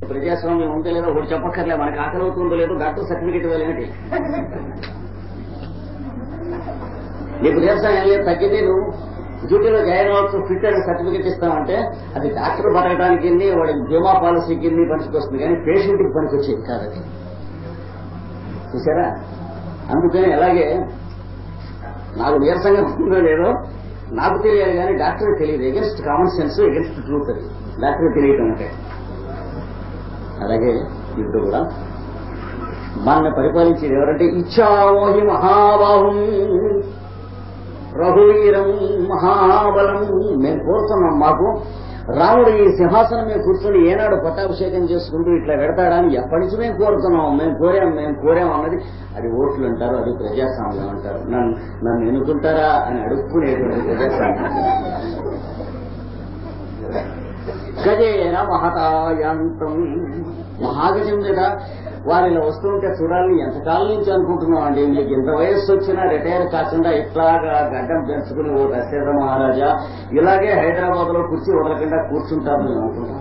ప్రజాస్వామ్యం ఉందో లేదో ఒకటి చెప్పక్కర్లే, మనకి ఆకలి అవుతుందో లేదో డాక్టర్ సర్టిఫికేట్ వెళ్ళేంటి. నీకు తెలుసా ఏం లేదు, తగ్గితే నువ్వు డ్యూటీలో జాయిన్ అవ్వచ్చు, ఫిట్ అనే సర్టిఫికేట్ ఇస్తామంటే అది డాక్టర్ బతకడానికి వాడి బీమా పాలసీకి పనికి వస్తుంది, కానీ పేషెంట్కి పనికి వచ్చేది కాదు అది. చూసారా? అందుకని అలాగే నాకు నీరసంగా ఉందో లేదో నాకు తెలియాలి, కానీ డాక్టర్కి తెలియదు. Against common sense, against truth అది డాక్టర్కి తెలియటం అంటే. అలాగే ఇప్పుడు కూడా మన పరిపాలించేది ఎవరంటే ఇచ్చామోహి మహాబాహుం రఘువీరం మహాబలం. మేము కోరుతున్నాం, మాకు రాముడు ఈ సింహాసనం మీద కూర్చొని ఏనాడు పట్టాభిషేకం చేసుకుంటూ ఇట్లా పెడతాడని ఎప్పటి నుంచి మేము కోరుతున్నాం. మేము కోరాం అన్నది అది ఓట్లు అంటారు, అది ప్రజాస్వామ్యం అంటారు. నన్ను ఎన్నుకుంటారా అని అడుక్కునేటువంటి ప్రజాస్వామ్యం. గజేన మహతాయాంతం, మహాగజం మీద వారిలో వస్తుంటే చూడాలని ఎంతకాలం నుంచి అనుకుంటున్నాం అండి. మీకు ఇంత వయస్సు వచ్చినా రిటైర్ కాకుండా ఇట్లాగా గడ్డం పెంచుకుని ఓ దశరథ మహారాజా ఇలాగే హైదరాబాద్ లో కుర్చీ వదలకుండా కూర్చుంటారు నేను అనుకుంటాను.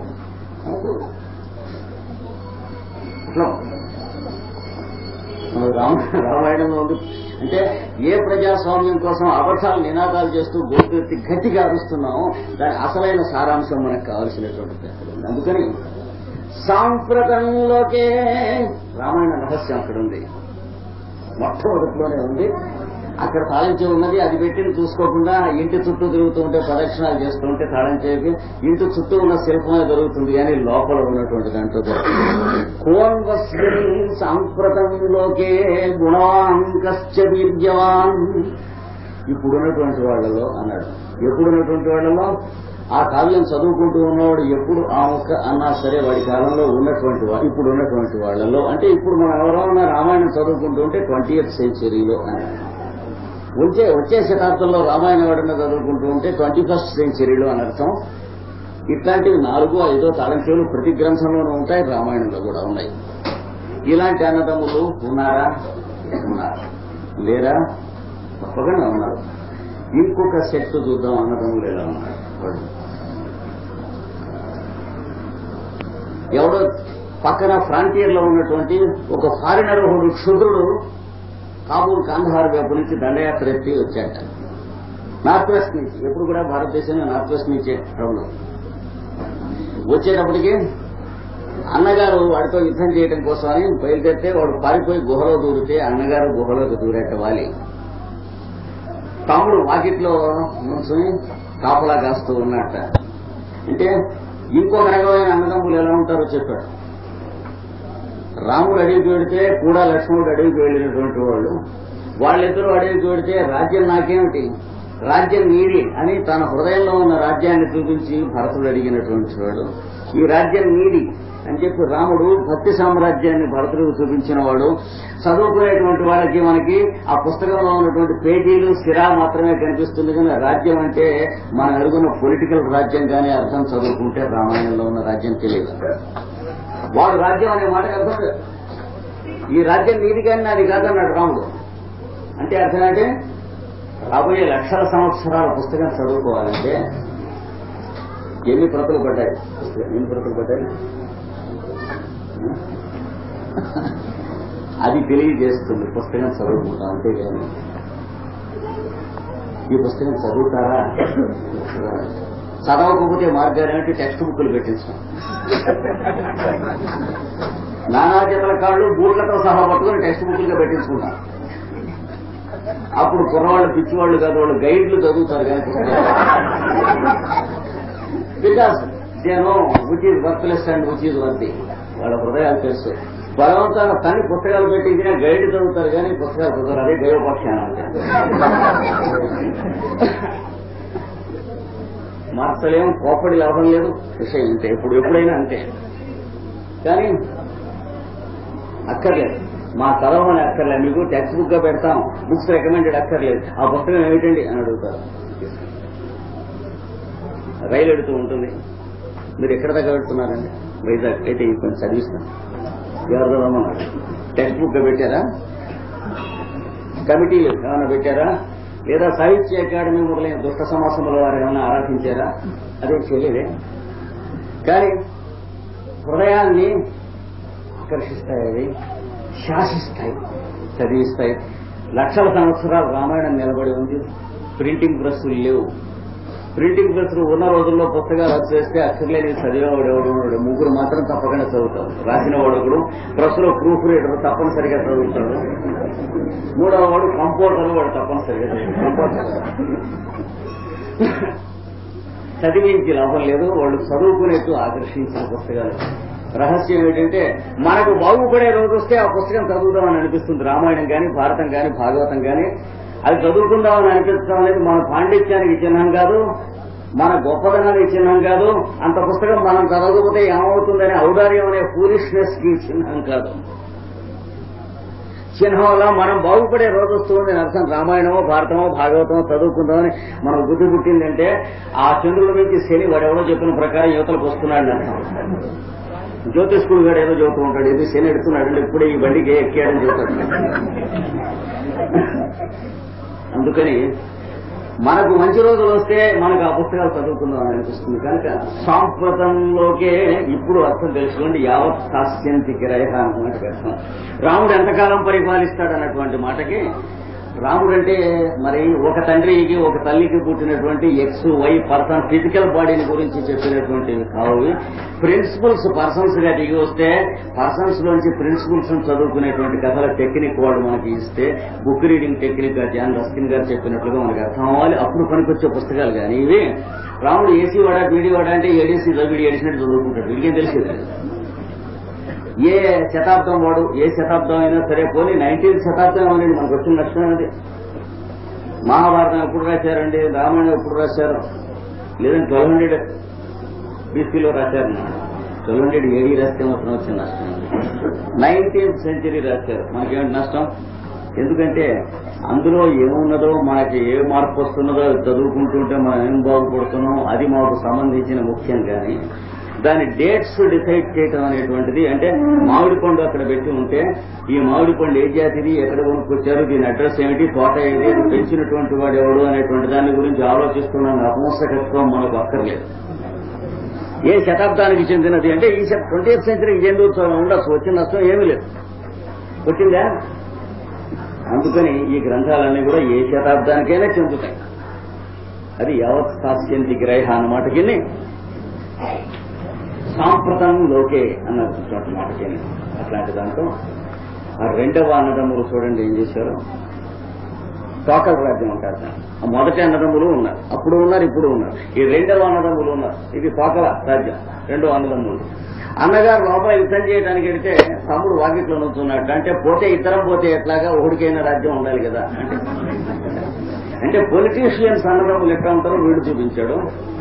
రామాయణంలో ఉంది అంటే ఏ ప్రజాస్వామ్యం కోసం అబద్ధాలు నినాదాలు చేస్తూ గొంతెత్తి గట్టిగా అరుస్తున్నామో దాని అసలైన సారాంశం మనకు కావలసినటువంటి. అందుకని సాంప్రదంలోకే రామాయణ రహస్యం అక్కడ ఉంది, మొట్టమొదటిలోనే ఉంది. అక్కడ తాళం చెవి ఉన్నది, అది పెట్టిన చూసుకోకుండా ఇంటి చుట్టూ తిరుగుతూ ఉంటే ప్రదక్షిణాలు చేస్తూ ఉంటే తాళం చెవికి ఇంటి చుట్టూ ఉన్న శిల్పమే దొరుకుతుంది, కానీ లోపల ఉన్నటువంటి దాంట్లో కోన్వస్మిన్ సాంప్రదంలోకే గుణవాంకశ్చ వీర్యవాన్. ఇప్పుడున్నటువంటి వాళ్లలో అన్నాడు, ఎప్పుడున్నటువంటి వాళ్లలో ఆ కావ్యం చదువుకుంటూ ఉన్నవాడు ఎప్పుడు ఆ మొక్క అన్నా సరే వాడి కాలంలో ఉన్నటువంటి వాడు, ఇప్పుడు ఉన్నటువంటి వాళ్లలో అంటే ఇప్పుడు మనం ఎవరైనా రామాయణం చదువుకుంటూ ఉంటే 20th centuryలో వచ్చే శతాబ్దంలో రామాయణ వాడిని చదువుకుంటూ ఉంటే 21st centuryలో అని అర్థం. ఇట్లాంటివి 4-5 తాళం చెవులు ప్రతి గ్రంథంలోనూ ఉంటాయి, రామాయణంలో కూడా ఉన్నాయి. ఇలాంటి అన్నదమ్ములు ఉన్నారా? ఉన్నారు. లేరా? తప్పకుండా ఉన్నారు. ఇంకొక శక్తి చూద్దాం, అన్నదమ్ములు ఎలా ఉన్నారు. ఎవడో పక్కన ఫ్రాంటియర్ లో ఉన్నటువంటి ఒక ఫారినర్ ఒకడు క్షుద్రుడు కాబూల్ కాందహార్ వైపు నుంచి దండయాత్ర ఎత్తి వచ్చాట, నార్త్ వెస్ట్ నుంచి. ఎప్పుడు కూడా భారతదేశంలో నార్త్ వెస్ట్ నుంచే ట్రబుల్. వచ్చేటప్పటికి అన్నగారు వాడితో యుద్ధం చేయడం కోసమని బయలుదేరితే వాడు పారిపోయి గుహలో దూరితే అన్నగారు గుహలోకి దూరేట వాలి. తమ్ముడు వాకిట్లో నుంచుని కాపలా కాస్తూ ఉన్నట్ట. అంటే ఇంకొక రకమైన అన్నదమ్ములు ఎలా ఉంటారో చెప్పాడు. రాముడు అడవికి వెడితే కూడా లక్ష్మణుడు అడవికి వెళ్ళినటువంటి వాళ్ళు, వాళ్ళిద్దరూ అడవికి వెడితే రాజ్యం నాకేమిటి, రాజ్యం నీది అని తన హృదయంలో ఉన్న రాజ్యాన్ని చూపించి భరతుడు అడిగినటువంటి వాడు. ఈ రాజ్యం నీది అని చెప్పి రాముడు భక్తి సామ్రాజ్యాన్ని భరతుడికి చూపించిన వాడు. చదువుకునేటువంటి వాళ్ళకి మనకి ఆ పుస్తకంలో ఉన్నటువంటి పేజీలు సిరా మాత్రమే కనిపిస్తుంది, కానీ రాజ్యం అంటే మన అడుగున్న పొలిటికల్ రాజ్యం కానీ అర్థం చదువుకుంటే రామాయణంలో ఉన్న రాజ్యం తెలియదు. వాడు రాజ్యం అనే మాటకు అర్థం ఈ రాజ్యం నీది కానీ నాది కాదన్నాడు రాముడు. అంటే అర్థం అంటే రాబోయే లక్షల సంవత్సరాల పుస్తకం చదువుకోవాలంటే ఎన్ని ప్రతులు పడ్డాయి, ఎన్ని ప్రతులు పడ్డాయి అది తెలియజేస్తుంది. పుస్తకం చదువుకుంటాం అంతేగాని ఈ పుస్తకం చదువుతారా? చదవకపోతే మార్గాలు ఏమిటి? టెక్స్ట్ బుక్లు పెట్టించాం, నానా జతల కాళ్ళు బూట్లతో సహా పట్టుకుని టెక్స్ట్ బుక్లుగా పెట్టించుకుంటాం. అప్పుడు కుర్రవాళ్ళు పిచ్చివాళ్ళు కాదు, వాళ్ళు గైడ్లు చదువుతారు కానీ because they know which is worthless and which is worthy. వాళ్ళ హృదయాలు తెలుసు. బలవంతంగా తల్లి పుస్తకాలు పెట్టి ఇదిగా గైడ్ చదువుతారు కానీ పుస్తకాలు చదువుతారు. అదే దైవపక్షాన మార్చలేం, కోపడి లాభం లేదు. విషయం అంతే, ఎప్పుడైనా అంతే. కానీ అక్కర్లేదు, మా చదవమని అక్కర్లేదు, మీకు టెక్స్ట్ బుక్ గా పెడతాం, బుక్స్ రికమెండెడ్ అక్కర్లేదు. ఆ పుస్తకం ఏమిటండి అని అడుగుతారు. రైలు ఎడుతూ ఉంటుంది, మీరు ఎక్కడ దగ్గర పెడుతున్నారండి? వైజాగ్ అయితే కొంచెం చదివిస్తాను. ఎవరు చదవమన్నారు? టెక్స్ట్ బుక్ గా పెట్టారా? కమిటీలు ఏమైనా పెట్టారా? లేదా సాహిత్య అకాడమీ మొదలైన దుష్ట సమాసంలో వారు ఏమైనా ఆరాధించారా? అదే చేయలేదే. కానీ హృదయాన్ని ఆకర్షిస్తాయి, అవి శాసిస్తాయి, చదివిస్తాయి. లక్షల సంవత్సరాలు రామాయణం నిలబడి ఉంది. ప్రింటింగ్ ప్రెస్సులు లేవు. ప్రింటింగ్ ప్రెస్సులు ఉన్న రోజుల్లో పుస్తకాలు వచ్చేస్తే అక్కర్లేని చదివేవాడు ఎవడు, ముగ్గురు మాత్రం తప్పకుండా చదువుతారు. రాసిన వాడు ఒకడు, ప్రెస్సులో ప్రూఫ్ రీడర్ తప్పనిసరిగా చదువుతాడు, మూడవ వాడు కంపోజర్, వాడు తప్పనిసరిగా కంపోజర్. చదివించి లాభం లేదు, వాళ్ళు చదువుకునేట్టు ఆకర్షించిన పుస్తకాలు. రహస్యం ఏంటంటే మనకు బాగుపడే రోజు వస్తే ఆ పుస్తకం చదువుదామని అనిపిస్తుంది. రామాయణం కానీ, భారతం కానీ, భాగవతం కానీ అది చదువుకుందామని అనిపించడం అనేది మన పాండిత్యానికి చిహ్నం కాదు, మన గొప్పదనానికి చిహ్నం కాదు. అంత పుస్తకం మనం చదవకపోతే ఏమవుతుందనే ఔదార్యం అనే ఫూలిష్నెస్ కి చిహ్నం కాదు. చిహ్నం వల్ల మనం బాగుపడే రోజు వస్తుంది అర్థం. రామాయణమో, భారతమో, భాగవతమో చదువుకుందామని మనం బుద్ధి పుట్టిందంటే ఆ చంద్రుల నుంచి శని వాడెవడో చెప్పిన ప్రకారం యువతలకు వస్తున్నాడని అర్థం. జ్యోతిష్కుడు గారు ఏదో చెబుతూ ఉంటాడు, ఇది శని ఎడుతున్నాడు, ఇప్పుడే ఈ బండికి ఎక్కాడని చెబుతాడు. అందుకని మనకు మంచి రోజులు వస్తే మనకు ఆ పుస్తకాలు చదువుకుందాం అని అనిపిస్తుంది. కనుక సాంప్రతంలోకే ఇప్పుడు అర్థం తెలుసుకోండి. యావత్ శాస్యంతి గిరయ అన్నమాట అర్థం. రాముడు ఎంతకాలం పరిపాలిస్తాడన్నటువంటి మాటకి, రాముడు అంటే మరి ఒక తండ్రికి ఒక తల్లికి పుట్టినటువంటి ఎక్స్ వై పర్సన్ ఫిజికల్ బాడీని గురించి చెప్పినటువంటివి కావు. ప్రిన్సిపల్స్ పర్సన్స్ గా దిగి వస్తే పర్సన్స్ లోంచి ప్రిన్సిపల్స్ చదువుకునేటువంటి కథల టెక్నిక్ వాడు మనకి ఇస్తే, బుక్ రీడింగ్ టెక్నిక్ గా జాన్ రస్కిన్ గారు చెప్పినట్లుగా మనకు అర్థం అవ్వాలి. అప్పుడు పనికొచ్చే పుస్తకాలు. కానీ ఇవి రాముడు ఏసీ వాడా బీడీ వాడా అంటే ఏడీసీ బీడీ ఏడిసినట్టు చదువుకుంటాడు, వీడికేం తెలిసేది. ఏ శతాబ్దం వాడు, ఏ శతాబ్దం అయినా సరే, పోనీ 19th శతాబ్దం అనేది మనకు వచ్చిన లక్షణం అనేది. మహాభారతం ఎప్పుడు రాశారండి, రామాయణం ఎప్పుడు రాశారు, లేదంటే 1200 BC రాశారు. 1200 AD రాస్తే మాత్రం వచ్చిన నష్టం. 19th century రాశారు, మనకేమిటి నష్టం? ఎందుకంటే అందులో ఏమున్నదో, మనకి ఏ మార్పు వస్తున్నదో చదువుకుంటుంటే మనం ఏం బాగుపడుతున్నాం అది మాకు సంబంధించిన ముఖ్యం. కానీ దాని డేట్స్ డిసైడ్ చేయటం అనేటువంటిది, అంటే మామిడి పండు అక్కడ పెట్టి ఉంటే ఈ మామిడి పండు ఏ జాతిది, ఎక్కడ కొనుక్కొచ్చారు, దీని అడ్రస్ ఏమిటి, తోట ఏది, పెంచినటువంటి వాడు ఎవడు అనేటువంటి దాని గురించి ఆలోచిస్తున్న నపుంసకత్వం మనకు అక్కర్లేదు. ఏ శతాబ్దానికి చెందినది అంటే ఈ 20th centuryకి చెందుతూ ఉండొచ్చు, వచ్చిన నష్టం ఏమీ లేదు. వచ్చిందా? అందుకని ఈ గ్రంథాలన్నీ కూడా ఏ శతాబ్దానికైనా చెందుతాయి. అది యావత్ శాస్యంతి గ్రహ అన్నమాటకి సాంప్రతంలోకే అన్నటువంటి మాటకి. అట్లాంటి దాంట్లో ఆ రెండవ అన్నదమ్ములు చూడండి ఏం చేశారు. తోకల రాజ్యం అంటారు. ఆ మొదటి అన్నదమ్ములు ఉన్నారు, అప్పుడు ఉన్నారు, ఇప్పుడు ఉన్నారు. ఈ రెండవ అన్నదమ్ములు ఉన్నారు, ఇది తోకల రాజ్యం. రెండవ అన్నదమ్ములు అన్నగారు లోపల యుద్ధం చేయడానికి వెళ్తే తమ్ముడు వాకిట్లో నుంచున్నాడు. అంటే పోతే ఇద్దరం పోతే ఎట్లాగా ఒకడికైనా రాజ్యం ఉండాలి కదా. అంటే పొలిటీషియన్స్ అన్నదమ్ములు ఎట్లా ఉంటారో వీడు చూపించాడు.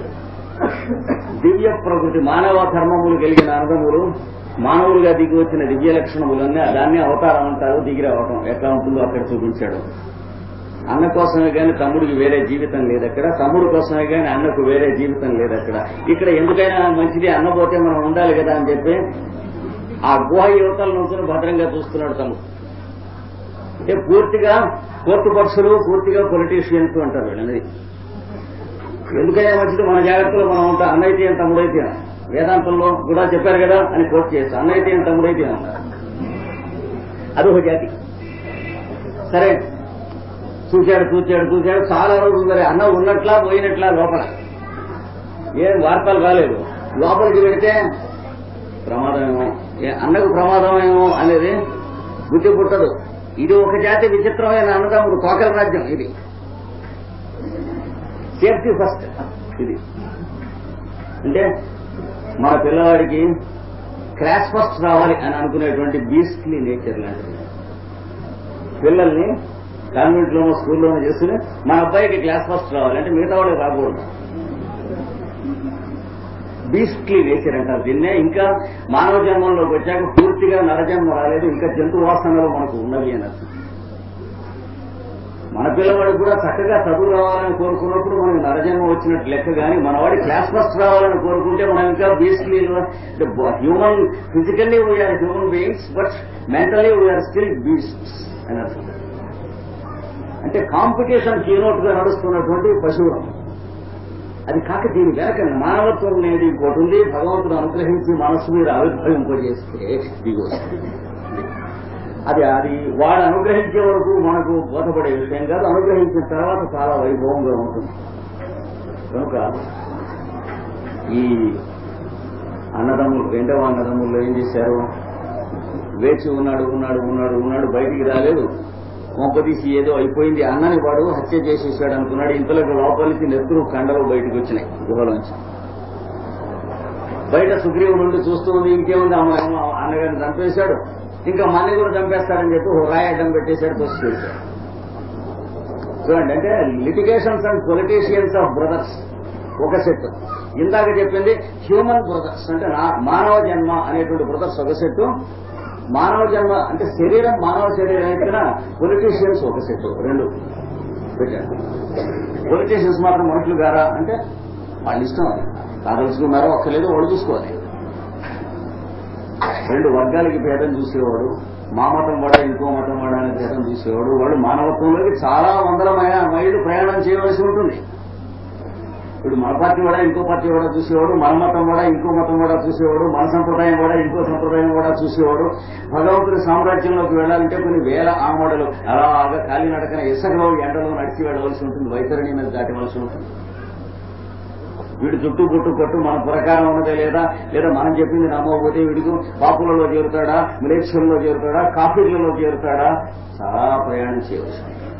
దివ్య ప్రకృతి మానవ ధర్మములు కలిగిన అన్నదమ్ములు, మానవులుగా దిగి వచ్చిన దివ్య లక్షణములన్నీ దాన్ని అవతారం అంటారు. దిగి రావటం ఎట్లా ఉంటుందో అక్కడ చూపించాడు. అన్న కోసమే కానీ తమ్ముడికి వేరే జీవితం లేదు అక్కడ, తమ్ముడు కోసమే కానీ అన్నకు వేరే జీవితం లేదు అక్కడ. ఇక్కడ ఎందుకైనా మంచిది, అన్న పోతే మనం ఉండాలి కదా అని చెప్పి ఆ గుహ యువతల నుంచి భద్రంగా చూస్తున్నాడు తమ్ముడు. అంటే పూర్తిగా కోర్టు పక్షులు, పూర్తిగా పొలిటీషియన్స్ అంటారు వీళ్ళని. ఎందుకైనా మంచిది, మన జాగ్రత్తలో మనం ఉంటాం. అన్నైతే ఏం తమ్ముడైతే, వేదాంతంలో కూడా చెప్పారు కదా అని కోర్టు చేస్తాం. అన్నైతే ఏం తమ్ముడైతే అన్నారు. అదొక జాతి. సరే చూశాడు చాలా రోజులు. మరి అన్న ఉన్నట్లా పోయినట్లా లోపల ఏం వార్తలు రాలేదు. లోపలికి వెళితే ప్రమాదమేమో, అన్నకు ప్రమాదమేమో అనేది బుద్ధి పుట్టదు. ఇది ఒక జాతి విచిత్రమైన అన్నదమ్ముడు తోకల రాజ్యం. ఇది సేఫ్టీ ఫస్ట్. ఇది అంటే మన పిల్లవాడికి క్లాస్ ఫస్ట్ రావాలి అని అనుకునేటువంటి బీస్ట్లీ నేచర్ లాంటిది. పిల్లల్ని కాన్వెంట్లోనో స్కూల్లోనో చేస్తూనే మన అబ్బాయికి క్లాస్ ఫస్ట్ రావాలి అంటే మిగతా వాడికి రాకూడదు. బీస్ట్లీ నేచర్ అంటారు దీన్నే. ఇంకా మానవ జన్మంలోకి వచ్చాక పూర్తిగా నరజన్మ రాలేదు, ఇంకా జంతు వాసనలు మనకు ఉన్నవి అని అర్థం. మన పిల్లవాడికి కూడా చక్కగా చదువు రావాలని కోరుకున్నప్పుడు మనకి నరజన్మ వచ్చినట్టు లెక్క. కానీ మనవాడి క్లాస్ ఫస్ట్ రావాలని కోరుకుంటే మనం ఇంకా beastly human, physically we are human beings but mentally we are still beasts అని అర్థం. అంటే కాంపిటీషన్ కీనోట్ గా నడుస్తున్నటువంటి పశువులు. అది కాక దీని వెనక మానవత్వం అనేది ఇంకోటి ఉంది. భగవంతుడు అనుగ్రహించి మనస్సు మీద ఆవిర్భవింపజేస్తే ఇది వస్తుంది. అది వాడు అనుగ్రహించే వరకు మనకు బోధపడే విషయం కాదు. అనుగ్రహించిన తర్వాత చాలా వైభవంగా ఉంటుంది. కనుక ఈ అన్నదమ్ములు, రెండవ అన్నదమ్ముల్లో ఏం చేశారు? వేచి ఉన్నాడు, బయటికి రాలేదు. కొంపదీసి ఏదో అయిపోయింది, అన్నని వాడు హత్య చేసేసాడు అనుకున్నాడు. ఇంతలోకి లోపలికి నెత్తురు కండలు బయటకు వచ్చినాయి గుహలోంచి. బయట సుగ్రీవుడు నుండి చూస్తూ ఉంది, ఇంకేముంది అన్నగారిని చంపేశాడు, ఇంకా మన్ని కూడా చంపేస్తాడని చెప్పి ఓ రాయి అడ్డం పెట్టేశాడు, తోసిపెట్టాడు. చూడండి, అంటే litigations and politicians of brothers ఒక సెట్. ఇందాక చెప్పింది హ్యూమన్ బ్రదర్స్ అంటే మానవ జన్మ అనేటువంటి బ్రదర్స్ ఒక సెట్. మానవ జన్మ అంటే శరీరం, మానవ శరీరం అయితే పొలిటీషియన్స్ ఒక సెట్, రెండు పెట్టారు. పొలిటీషియన్స్ మాత్రం మనుషులు గారా అంటే వాళ్ళ ఇష్టం, అది కాదలుచుకున్నారో ఒక్కలేదు, వాడు చూసుకోవాలి. రెండు వర్గాలకి భేదం చూసేవాడు, మా మతం వాడా ఇంకో మతం వాడా అనే భేదం చూసేవాడు. వాడు మానవత్వంలోకి చాలా వందల మైళ్ళు ప్రయాణం చేయవలసి ఉంటుంది. ఇప్పుడు మన పార్టీ వాడా ఇంకో పార్టీ వాడా చూసేవాడు, మన మతం వాడా ఇంకో మతం వాడా చూసేవాడు, మన సంప్రదాయం వాడా ఇంకో సంప్రదాయం వాడా చూసేవాడు. భగవంతుడి సామ్రాజ్యంలోకి వెళ్లాలంటే కొన్ని వేల ఆమడలు అలాగా కాలినడకన ఇసుకలో ఎండలో నడిచి వెళ్ళవలసి ఉంటుంది, వైతరణి మీద దాటవలసి ఉంటుంది. వీడు చుట్టూ పుట్టు కొట్టు మన ప్రకారం ఉన్నదే లేదా మనం చెప్పింది నమ్మకపోతే వీడికి పాపులలో చేరుతాడా, మిలేక్షన్లో చేరుతాడా, కాఫీలలో చేరుతాడా, చాలా ప్రయాణం చేయవచ్చు.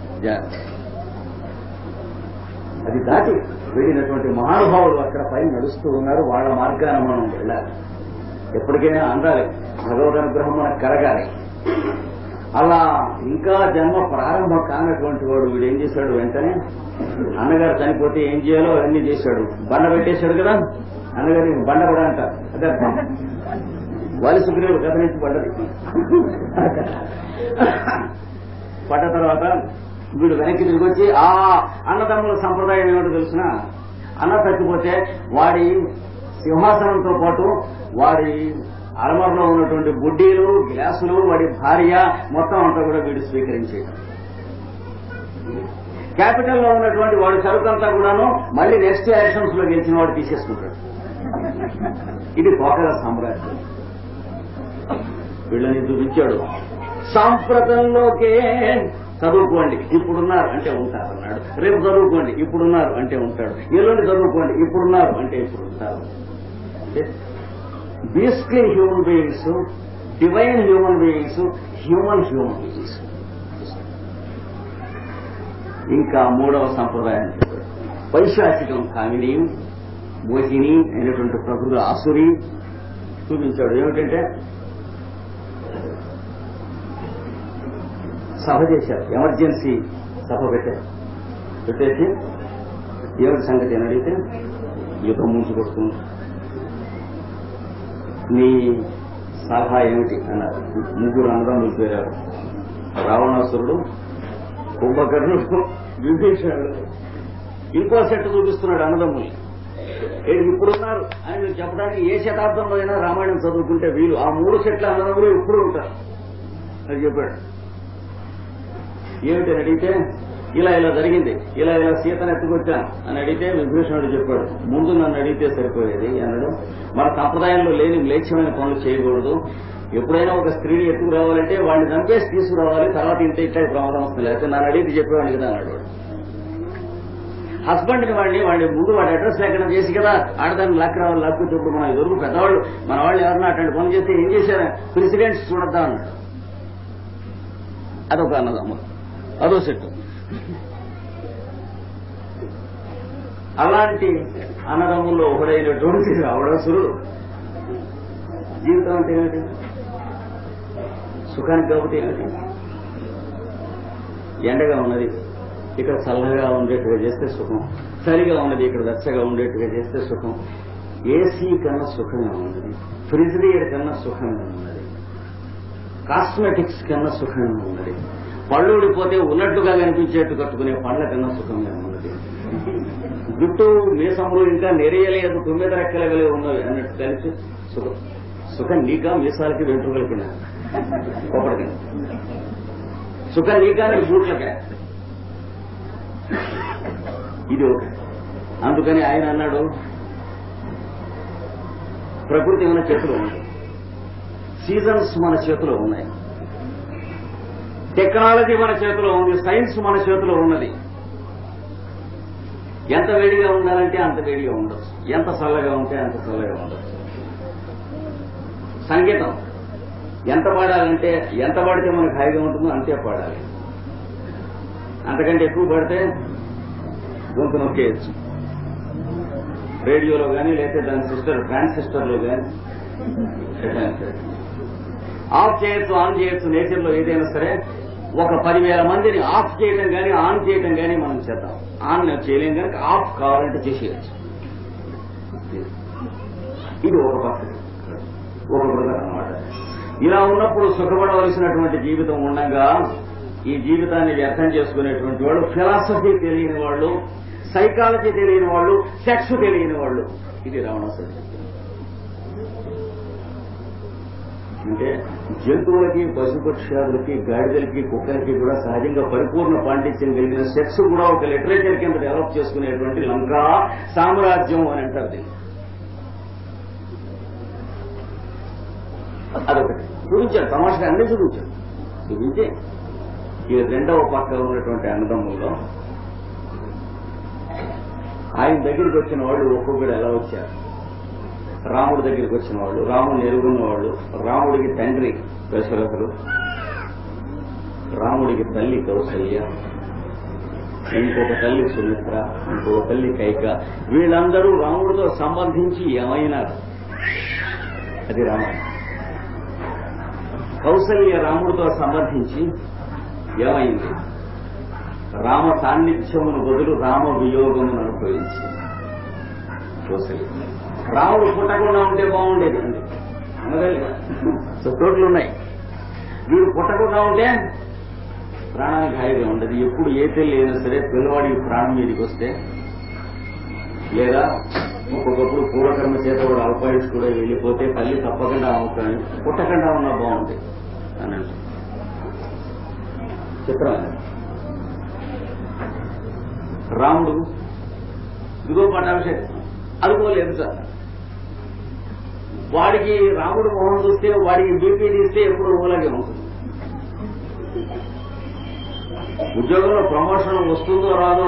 అది దాటి వెళ్ళినటువంటి మహానుభావులు అక్కడ పైన నడుస్తూ ఉన్నారు. వాళ్ళ మార్గాన మనం వెళ్ళాలి, ఎప్పటికైనా అందాలి, భగవద్ అనుగ్రహం మనకు కలగాలి. అలా ఇంకా జన్మ ప్రారంభం కానటువంటి వాడు వీడు ఏం చేశాడు? వెంటనే అన్నగారు చనిపోతే ఏం చేయాలో అన్ని చేశాడు. బండ పెట్టేశాడు కదా, అన్నగారి బండ కూడా అంటారు. అదే వాలి సుగ్రీవుడు కథ నుంచి పడ్డది. పడ్డ తర్వాత వీడు వెనక్కి తిరిగి వచ్చి ఆ అన్నదమ్ముల సంప్రదాయం ఏమిటో తెలిసిన, అన్న చచ్చిపోతే వాడి సింహాసనంతో పాటు వాడి అలమరలో ఉన్నటువంటి బుడ్డీలు, గ్లాసులు, వాడి భార్య మొత్తం అంతా కూడా వీడు స్వీకరించేది. క్యాపిటల్లో ఉన్నటువంటి వాడి సరుకంతా కూడాను మళ్ళీ నెక్స్ట్ ఎలక్షన్స్ లో గెలిచిన వాడు తీసేసుకుంటాడు. ఇది పోకల సామ్రాజ్యం. వీళ్ళని చూపించాడు. సాంప్రదంలోకే చదువుకోండి ఇప్పుడున్నారు అంటే ఉంటారు అన్నాడు. రేపు చదువుకోండి ఇప్పుడున్నారు అంటే ఉంటాడు. ఎల్లుండి చదువుకోండి ఇప్పుడున్నారు అంటే ఇప్పుడు ఉంటారు. Beastly human beings, divine human beings, human beings. ఇంకా మూడవ సంప్రదాయం పైశాచికం కామిని, మోహిని అయినటువంటి ప్రకృతి ఆసురి చూపించాడు. ఏమిటంటే సభ చేశారు, ఎమర్జెన్సీ సభ పెట్టేసి ఏమిటి సంగతి అని అడిగితే యుద్ధం ముంచుకొస్తుంది, నీ సలహా ఏమిటి అన్నారు. ముగ్గురు అన్నదమ్ములు పేరారు, రావణాసురుడు, కుంభకర్ణుడు, విభీషణుడు. ఇంకో సెట్ చూపిస్తున్నాడు అన్నదమ్ములు. ఇప్పుడున్నారు అని మీరు చెప్పడానికి ఏ శతాబ్దంలో అయినా రామాయణం చదువుకుంటే వీలు. ఆ మూడు సెట్ల అన్నదమ్ములు ఇప్పుడు ఉంటారు అని చెప్పాడు. ఏమిటని అడిగితే ఇలా జరిగింది, ఇలా సీతను ఎత్తుకొచ్చాను అని అడిగితే విభీషణుడు చెప్పాడు, ముందు నన్ను అడిగితే సరిపోయేది అన్నాడు. మన సంప్రదాయంలో లేని మ్లేచ్ఛమైన పనులు చేయకూడదు. ఎప్పుడైనా ఒక స్త్రీని ఎత్తుకు రావాలంటే వాడిని చంపేసి తీసుకురావాలి, తర్వాత ఇట్లా ప్రమాదం వస్తుంది, లేకపోతే నన్ను అడిగితే చెప్పేవాడిని కదా అన్నాడు. హస్బెండ్ని వాడిని ముందు వాడి అడ్రస్ లేకుండా చేసి కదా ఆడదాన్ని లాక్కు రావాలి, లాక్కున్నప్పుడు మన ఎదురు పెద్దవాళ్ళు మన వాళ్ళు ఎవరన్నా అట్లాంటి పనులు చేస్తే ఏం చేశారు, ప్రెసిడెంట్స్ చూడద్దా అన్నాడు. అదొక అన్నదమ్ములు, అదో సెట్టు. అలాంటి అన్నదమ్ముల్లో ఒకడైనటువంటి రావణాసురుడు జీవితం అంటే ఏమిటి? సుఖానికి కాబట్టి ఏమిటి? ఎండగా ఉన్నది ఇక్కడ చల్లగా ఉండేట్టుగా చేస్తే సుఖం, చలిగా ఉన్నది ఇక్కడ వెచ్చగా ఉండేట్టుగా చేస్తే సుఖం. ఏసీ కన్నా సుఖంగా ఉన్నది, ఫ్రిజిరేటర్ కన్నా సుఖంగా ఉన్నది, కాస్మెటిక్స్ కన్నా సుఖంగా ఉన్నది, పళ్ళు ఊడిపోతే ఉన్నట్టుగా కనిపించేట్టు కట్టుకునే పండ్ల కన్నా సుఖంగా ఉన్నది, జుట్టు మీసములు ఇంకా నెరియలేదు 9 రెక్కలగలే ఉన్నవి అన్నట్టు కలిసి సుఖం. సుఖం నీకా మీసాలకి వెంట్రుకలకి ఒకటికి, సుఖం నీకా నీ బూట్లకే. ఇది ఒకటి. అందుకని ఆయన అన్నాడు, ప్రకృతి మన చేతిలో ఉంది, సీజన్స్ మన చేతిలో ఉన్నాయి, టెక్నాలజీ మన చేతిలో ఉంది, సైన్స్ మన చేతిలో ఉన్నది. ఎంత వేడిగా ఉండాలంటే అంత వేడిగా ఉండొచ్చు, ఎంత చల్లగా ఉంటే అంత చల్లగా ఉండొచ్చు. సంగీతం ఎంత పాడాలంటే ఎంత పాడితే మనకు హాయిగా ఉంటుందో అంతే పాడాలి. అంతకంటే ఎక్కువ పడితే గొంతు నొక్కేయచ్చు. రేడియోలో కానీ లేకపోతే దాని ట్రాన్సిస్టర్లో కానీ ఆఫ్ చేయొచ్చు, ఆన్ చేయొచ్చు. నేచర్లో ఏదైనా సరే ఒక 10,000 మందిని ఆఫ్ చేయడం కానీ ఆన్ చేయడం కానీ మనం చేద్దాం. ఆన్ చేయలేం కనుక ఆఫ్ కావాలంటే చేసేయచ్చు. ఇది ఒక పద్ధతి, ఒక బ్రదర్ అన్నమాట. ఇలా ఉన్నప్పుడు సుఖపడవలసినటువంటి జీవితం ఉండగా ఈ జీవితాన్ని వ్యర్థం చేసుకునేటువంటి వాళ్ళు ఫిలాసఫీ తెలియని వాళ్ళు, సైకాలజీ తెలియని వాళ్ళు, సెక్స్ తెలియని వాళ్ళు. ఇది రావణాసురుడు. అంటే జంతువులకి, పశుపక్షాదులకి, గాడిదలకి, కుక్కలకి కూడా సహజంగా పరిపూర్ణ పాండిత్యం కలిగిన సెక్స్ కూడా ఒక లిటరేచర్ కింద డెవలప్ చేసుకునేటువంటి లంకా సామ్రాజ్యం అని అంటారు దీన్ని. అదొకటి చూపించాడు, తమాషగా అన్ని చూపించాడు. చూపించి ఈ రెండవ పక్క ఉన్నటువంటి అన్నదమ్ముల్లో ఆయన దగ్గరికి వచ్చిన వాళ్ళు ఒక్కొక్కడు ఎలా వచ్చారు. రాముడి దగ్గరికి వచ్చిన వాళ్ళు, రాముడిని ఎరుగున్న వాళ్ళు, రాముడికి తండ్రి దశరథుడు, రాముడికి తల్లి కౌసల్య, ఇంకొక తల్లి సుమిత్ర, ఇంకొక తల్లి కైక. వీళ్ళందరూ రాముడితో సంబంధించి ఏమైనారు. అది రామాయణం. కౌసల్య రాముడితో సంబంధించి ఏమైంది. రామ సాన్నిధ్యమును బదులు రామ వియోగమును అనుభవించి కౌసల్య. రాముడు పుట్టకుండా ఉంటే బాగుండేది అండి, తోటలు ఉన్నాయి. వీడు పుట్టకుండా ఉంటే ప్రాణానికి హాయిగా ఉండదు. ఎప్పుడు ఏ తల్లి అయినా సరే పిల్లవాడికి ప్రాణం మీదకి వస్తే, లేదా ఒక్కొక్కప్పుడు పూర్వకర్మ చేత కూడా అల్పాయుష్ కూడా వెళ్ళిపోతే తల్లి తప్పకుండా అవుతాను, పుట్టకుండా ఉన్నా బాగుంది అని అంటే చిత్రం. రాముడు ఇదిగో పట్టాభిషేకం అనుకోలేదు సార్. వాడికి రాముడు మొహం చూస్తే వాడికి బీపీ తీస్తే ఎప్పుడు ఊలాగే ఉంటుంది. ఉద్యోగంలో ప్రమోషన్ వస్తుందో రాదో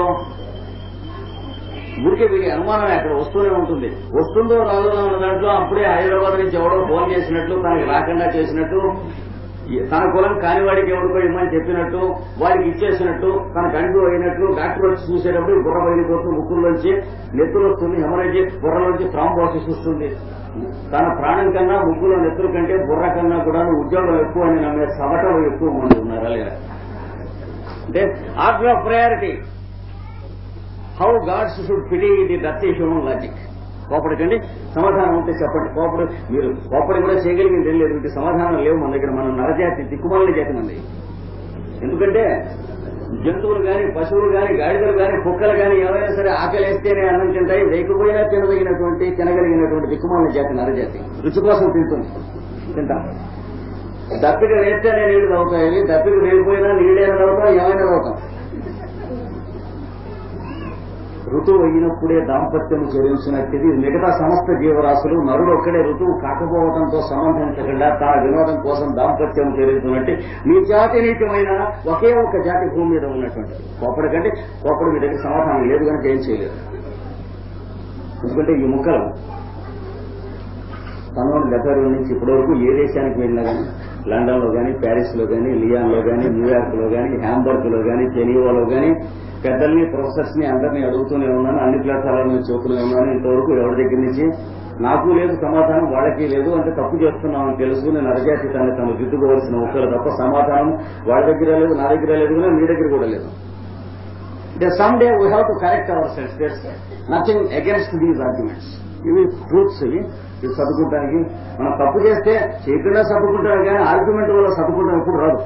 ఊరికే వీడి అనుమానం అక్కడ వస్తూనే ఉంటుంది. వస్తుందో రాదో అన్న దాంట్లో అప్పుడే హైదరాబాద్ నుంచి ఎవడో ఫోన్ చేసినట్లు, తనకి రాకుండా చేసినట్టు, తన కులం కాని వాడికి ఎవరికో ఇమ్మని చెప్పినట్టు, వాడికి ఇచ్చేసినట్టు, తనకు అంటూ అయినట్లు, డాక్టర్ వచ్చి చూసేటప్పుడు బుర్ర బయలుపోతుంది, ముక్కుల్లోంచి నెత్తులు వస్తుంది, హెమరేజ్, బుర్రలోంచి థ్రాంబోసిస్ వస్తుంది. తన ప్రాణం కన్నా ముగ్గులో నెత్తుల కంటే బుర్ర కన్నా కూడా ఉద్యోగం ఎక్కువ అని నమ్మే సవటలు ఎక్కువ మంది ఉన్నారా లేదా? అంటే order of priority. How gods should pity the dirty human logic. కోపడికండి, సమాధానం ఉంటే చెప్పండి. మీరు కోపడి కూడా చేయగలిగింది ఏం లేదు. ఇంటి సమాధానం లేవు మన దగ్గర. మనం నరజాతి, దిక్కుమాలిన జాతి మంది. ఎందుకంటే జంతువులు కానీ, పశువులు కానీ, గాడిదలు కానీ, కుక్కలు కానీ ఎవరైనా సరే ఆకలేస్తేనే అన్నం తింటాయి, లేకపోయినా తినగలిగినటువంటి దిక్కుమాలిన జాతి నరజాతి. రుచి కోసం తింటాం. దప్పిక వేస్తేనే నీళ్లు తాగుతాయి, దప్పిక లేకపోయినా నీళ్ళైనా తాగుతాం, ఏమైనా తాగుతాం. ఋతువు అయినప్పుడే దాంపత్యం చెల్లించినట్టు మిగతా సమస్త జీవరాశులు నరుడు ఒక్కడే ఋతువు కాకపోవడంతో సంబంధించకుండా తన వినోదం కోసం దాంపత్యం చెల్లించినట్టు నీచాతినీచమైన ఒకే ఒక్క జాతి భూమి మీద ఉన్నటువంటి కోపడి కంటే కోపడి మీ దగ్గర సమాధానం లేదు కనుక ఏం చేయలేదు. ఎందుకంటే ఈ ముక్కలు 1970 నుంచి ఇప్పటి వరకు ఏ దేశానికి వెళ్ళినా కానీ, లండన్ లో కానీ, ప్యారిస్ లో కానీ, లియాన్ లో కానీ, న్యూయార్క్ లో కానీ, హ్యాంబర్గ్ లో కానీ, జెనీవాలో కానీ పెద్దల్ని, ప్రొఫెసర్స్ ని అందరినీ అడుగుతూనే ఉన్నాను. అన్ని ప్లాట్ఫారాల మీద చెబుతూనే ఉన్నాను. ఇంతవరకు ఎవరి దగ్గర నుంచి నాకు లేదు సమాధానం, వాళ్ళకి లేదు. అంటే తప్పు చేస్తున్నామని తెలుసుకుని నరజాతి తను దిద్దుకోవాల్సిన ముక్కలు తప్ప సమాధానం వాళ్ళ దగ్గర లేదు, నా దగ్గర లేదు, మీ దగ్గర కూడా లేదు. Some day we have to correct our selves. There's nothing against these arguments. ఇవి ట్రూత్స్. ఇవి సర్దుకుంటానికి మనం తప్పు చేస్తే చేయకుండా సర్దుకుంటాం, కానీ ఆర్గ్యుమెంట్ వల్ల సర్దుకుంటాం ఎప్పుడు రాదు.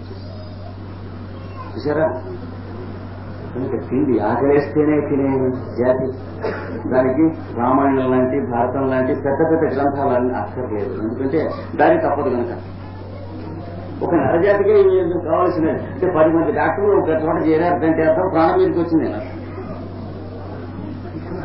చూసారా? కనుక తిండి ఆకలేస్తేనే తినే జాతి. దానికి రామాయణం లాంటి, భారతం లాంటి పెద్ద పెద్ద గ్రంథాలన్నీ అక్కర్లేదు. ఎందుకంటే దారి తప్పదు కనుక. ఒక నరజాతికే కావాల్సిన 10 మంది డాక్టర్లు ఒక చోట చేరారంటే అర్థం ప్రాణం మీదకి వచ్చింది.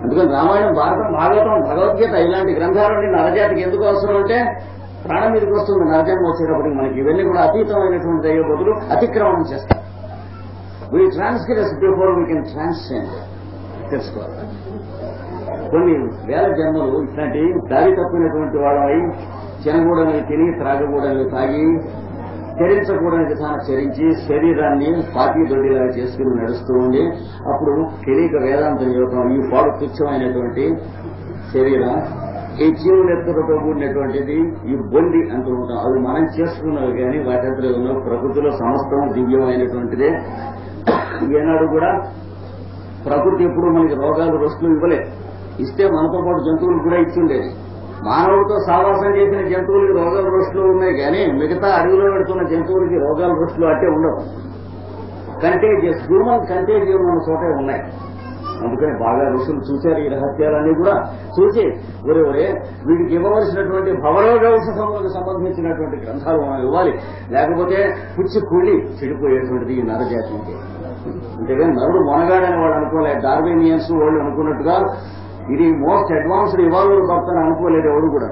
అందుకని రామాయణం, భారతం, భాగవతం, భగవద్గీత ఇలాంటి గ్రంథాలన్నీ నరజాతికి ఎందుకు అవసరం అంటే ప్రాణం మీదకి వస్తుంది నరజన్మ వచ్చేటప్పటికి. మనకి ఇవన్నీ కూడా అతీతమైనటువంటి అయ్యే బదులు అతిక్రమణం చేస్తాం. We transgress before we can transcend. తెలుసుకోవాలి. కొన్ని వేల జన్మలు ఇట్లాంటి దారి తప్పినటువంటి వాళ్ళై తినకూడని తిని, త్రాగకూడని తాగి, చరించకూడని విధానం చరించి శరీరాన్ని పాతి దొడ్డిలాగా చేసుకుని నడుస్తూ ఉండి అప్పుడు తెలియక వేదాంతం యోగం ఈ పాడు తుచ్చమైనటువంటి శరీరం, ఈ జీవులెత్తలతో కూడినటువంటిది ఈ బొండి అంటూ ఉంటాం. అవి మనం చేసుకున్నవి కానీ వాటి ఉన్న ప్రకృతిలో సమస్తం దివ్యమైనటువంటిదే. ఏనాడు కూడా ప్రకృతి ఎప్పుడు మనకి రోగాలు రొస్టులు ఇవ్వలేదు. ఇస్తే మనతో పాటు జంతువులు కూడా ఇచ్చిండేది. మానవుడితో సావాసం చేసిన జంతువులకి రోగాలు రొస్టులు ఉన్నాయి కానీ మిగతా అడవిలో పెడుతున్న జంతువులకి రోగాలు రొస్టులు అట్టే ఉండవు. కంటేజియస్, హ్యూమన్ కంటేజియం ఉన్న చోటే ఉన్నాయి. అందుకని బాగా ఋషులు చూశారు ఈ రహస్యాలన్నీ కూడా. చూసి ఒరే వీడికి ఇవ్వవలసినటువంటి భవరోగ ఔషధములకు సంబంధించినటువంటి గ్రంథాలు మనం ఇవ్వాలి, లేకపోతే పుచ్చి కుళ్ళి చెడిపోయేటువంటిది ఈ నరజాతి. అంతేగాని నరుడు మొనగాడని వాడు అనుకోలేదు. డార్వినియన్స్ వాళ్ళు అనుకున్నట్టుగా ఇది మోస్ట్ అడ్వాన్స్డ్ ఇవాల్వ్డ్ బర్త్ అని అనుకోలేదు ఎవడు కూడా.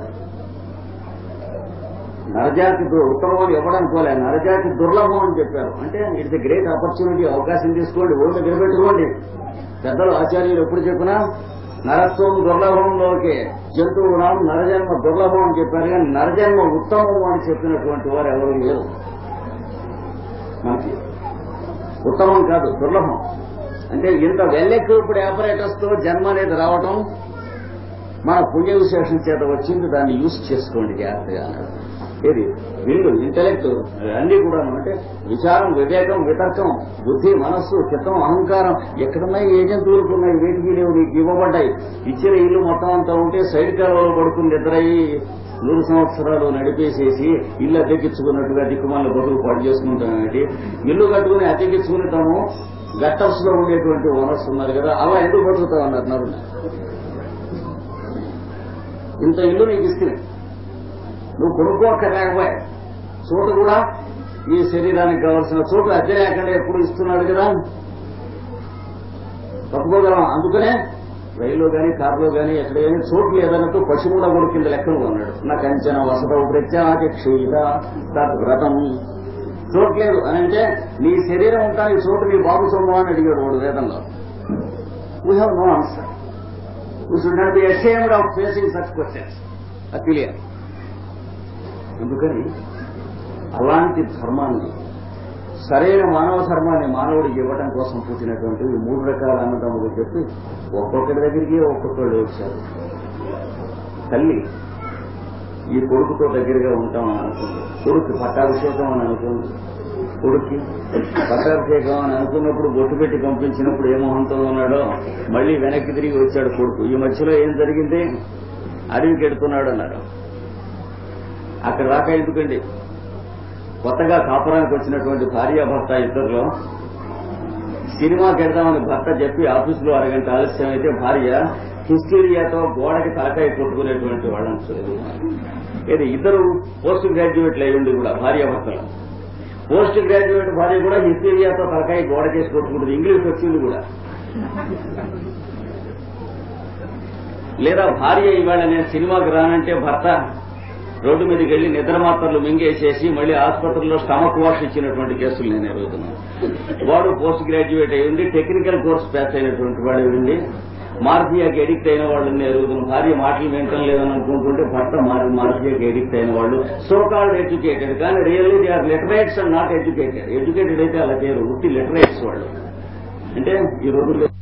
నరజాతి ఉత్తమం ఇవ్వడనుకోలేదు, నరజాతి దుర్లభం అని చెప్పారు. అంటే ఇట్స్ ఎ గ్రేట్ ఆపర్చునిటీ, అవకాశం తీసుకోండి, ఓడి దగ్గర పెట్టుకోండి. పెద్దలు ఆచార్యులు ఎప్పుడు చెప్పినా నరత్వం దుర్లభంలోకే జంతువునాం నరజన్మ దుర్లభం అని చెప్పారు. కానీ నరజన్మ ఉత్తమం అని చెప్పినటువంటి వారు ఎవరు లేరు. మనకి ఉత్తమం కాదు, దుర్లభం. అంటే ఇంత వెల్ ఎక్విప్డ్ ఆపరేటర్స్ తో జన్మ అనేది రావటం మన పుణ్య విశేషం చేత వచ్చింది. దాన్ని యూజ్ చేసుకోండి జాగ్రత్తగా అన్నాడు. ఏది వీళ్ళు ఇంటెలెక్ట్ అన్ని కూడా అంటే విచారం, వివేకం, వితర్కం, బుద్ధి, మనస్సు, చిత్తం, అహంకారం ఎక్కడున్నాయి? ఏ జంతువులకు ఉన్నాయి? వీటికి లేవు, నీకు ఇవ్వబడ్డాయి. ఇచ్చిన ఇల్లు మొత్తం అంతా ఉంటే సైడ్ కాలంలో పడుకుని నిద్రయ్యి 100 సంవత్సరాలు నడిపేసేసి ఇల్లు అద్దెకిచ్చుకున్నట్టుగా దిక్కుమాల బతుకు పాటు చేసుకుంటామేంటి? ఇల్లు కట్టుకుని అద్దెకిచ్చుకుని తాము గట్టర్స్ లో ఉండేటువంటి ఓనర్స్ ఉన్నారు కదా, అలా ఎందుకు బతుకుతావు అన్నారు. ఇంత ఇల్లు నీకు ఇస్తే నువ్వు కొనుక్కోక్కర్లేకపోయా, చోటు కూడా ఈ శరీరానికి కావాల్సిన చోటు అద్దె లేకుండా ఎప్పుడు ఇస్తున్నాడు కదా, తప్పుకోగలం. అందుకనే రైల్లో కానీ కారులో కానీ ఎక్కడ కానీ చోటు లేదన్నట్టు పశువు కూడా కూడా కింద లెక్కలు అన్నాడు. నా కంచన వసత ప్రత్యాక్షీత వ్రతం. చోటు లేదు అని అంటే నీ శరీరం ఉంటానికి చోటు నీ బాబు సొమ్ము అని అడిగాడు వాడు వేదంలో. We have no answer. We should not be ashamed of facing such questions. అది తెలియాలి. అందుకని అలాంటి ధర్మాన్ని, సరైన మానవ ధర్మాన్ని మానవుడికి ఇవ్వడం కోసం పుట్టినటువంటి 3 రకాల అన్నదమ్ములు చెప్పి ఒక్కొక్కటి దగ్గరికి ఒక్కొక్కళ్ళు వచ్చారు. తల్లి ఈ కొడుకుతో దగ్గరగా ఉంటామని అనుకుంది. కొడుకు పట్టాభిషేకం అని అనుకుంది. కొడుక్కి పట్టాభిషేకం అని అనుకున్నప్పుడు బొట్టు పెట్టి పంపించినప్పుడు ఏ మొహంతో ఉన్నాడో మళ్లీ వెనక్కి తిరిగి వచ్చాడు కొడుకు. ఈ మధ్యలో ఏం జరిగింది? అడవికి ఎడుతున్నాడు అన్నాడు. అక్కడ దాకా ఎందుకండి, కొత్తగా కాపురానికి వచ్చినటువంటి భార్యాభర్త ఇద్దరులో సినిమాకి వెళ్దామని భర్త చెప్పి ఆఫీసులో అరగంట ఆలస్యం అయితే భార్య హిస్టీరియాతో గోడకి తలకాయ కొట్టుకునేటువంటి వాళ్ళని చూడదు. ఏది ఇద్దరు పోస్ట్ గ్రాడ్యుయేట్లు అయ్యింది కూడా భార్యాభర్తలు. పోస్ట్ గ్రాడ్యుయేట్ భార్య కూడా హిస్టీరియాతో తలకాయ గోడకేసి కొట్టుకుంటుంది. ఇంగ్లీష్ వచ్చింది కూడా. లేదా భార్య ఇవాళ నేను సినిమాకి రానంటే భర్త రోడ్డు మీదకి వెళ్లి నిద్ర మాత్రలు మింగేసేసి మళ్లీ ఆసుపత్రిలో స్టమక్ వాష్ ఇచ్చినటువంటి కేసులు నేను ఎరుగుతున్నాను. వాడు పోస్ట్ గ్రాడ్యుయేట్ అయ్యింది, టెక్నికల్ కోర్స్ పాస్ అయినటువంటి వాడు ఉండి మార్ఫియాకి ఎడిక్ట్ అయిన వాళ్ళని ఎరుగుతున్నాను. భార్య మాటలు వింటం లేదని అనుకుంటుంటే భర్త మార్ఫియాకి ఎడిక్ట్ అయిన వాళ్ళు సో కాల్డ్ ఎడ్యుకేటెడ్, కానీ really they are literates and not educated. Educated అయితే అలా చేయరు, ఉట్టి లిటరేట్స్ వాళ్ళు. అంటే ఈ రోజుల్లో